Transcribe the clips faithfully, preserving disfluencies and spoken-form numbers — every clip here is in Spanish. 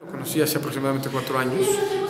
Lo conocí hace aproximadamente cuatro años.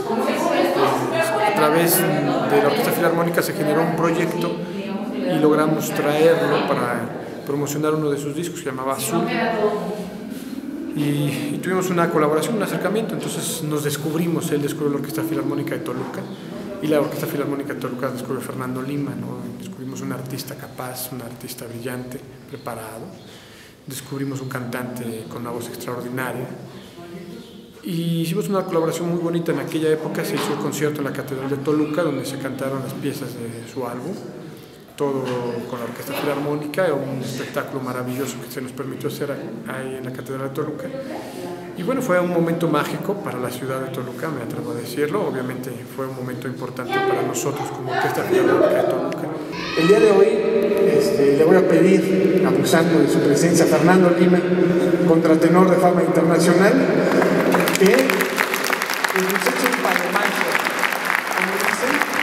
A través de la Orquesta Filarmónica se generó un proyecto y logramos traerlo para promocionar uno de sus discos, que se llamaba Azul. Y, y tuvimos una colaboración, un acercamiento, entonces nos descubrimos, él descubrió la Orquesta Filarmónica de Toluca y la Orquesta Filarmónica de Toluca descubrió a Fernando Lima, ¿no? Descubrimos un artista capaz, un artista brillante, preparado, descubrimos un cantante con una voz extraordinaria y hicimos una colaboración muy bonita. En aquella época se hizo el concierto en la Catedral de Toluca donde se cantaron las piezas de su álbum, todo con la Orquesta Filarmónica, un espectáculo maravilloso que se nos permitió hacer ahí en la Catedral de Toluca. Y bueno, fue un momento mágico para la ciudad de Toluca, me atrevo a decirlo. Obviamente fue un momento importante para nosotros como Orquesta Filarmónica de Toluca. El día de hoy este, le voy a pedir, abusando de su presencia, a Fernando Lima, contratenor de fama internacional, que nos eche un palomazo, como dicen.